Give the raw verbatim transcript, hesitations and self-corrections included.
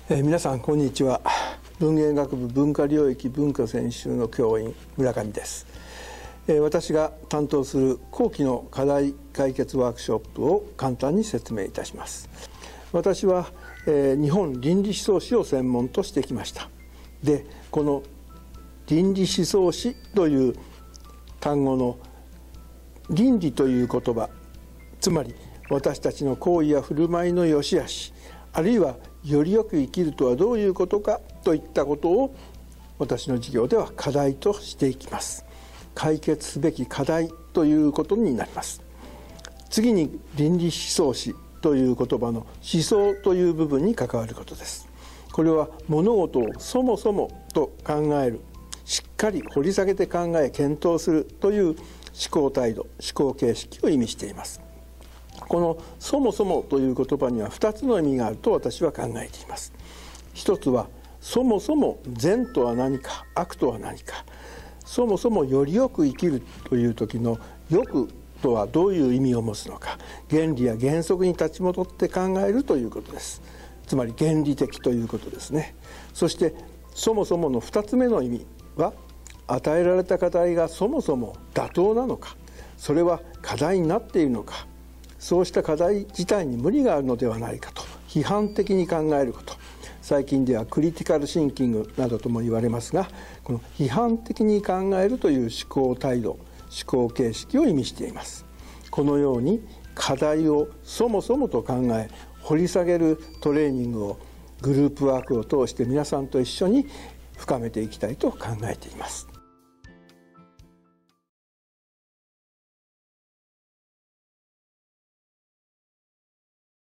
えー、皆さんこんにちは。文芸学部文化領域文化専修の教員村上です。えー、私が担当する後期の課題解決ワークショップを簡単に説明いたします。私は、えー、日本倫理思想史を専門としてきました。で、この倫理思想史という単語の倫理という言葉、つまり私たちの行為や振る舞いの良し悪し、あるいはよりよく生きるとはどういうことかといったことを私の授業では課題としていきます。解決すべき課題ということになります。次に倫理思想史という言葉の思想という部分に関わることです。これは物事をそもそもと考える、しっかり掘り下げて考え検討するという思考態度、思考形式を意味しています。この「そもそも」という言葉にはふたつの意味があると私は考えています。一つはそもそも善とは何か、悪とは何か、そもそもよりよく生きるという時のよくとはどういう意味を持つのか、原理や原則に立ち戻って考えるということです。つまり原理的ということですね。そしてそもそものふたつめの意味は、与えられた課題がそもそも妥当なのか、それは課題になっているのか、そうした課題自体に無理があるのではないかと批判的に考えること、最近ではクリティカルシンキングなどとも言われますが、この批判的に考えるという思考態度、思考形式を意味しています。このように課題をそもそもと考え掘り下げるトレーニングをグループワークを通して皆さんと一緒に深めていきたいと考えています。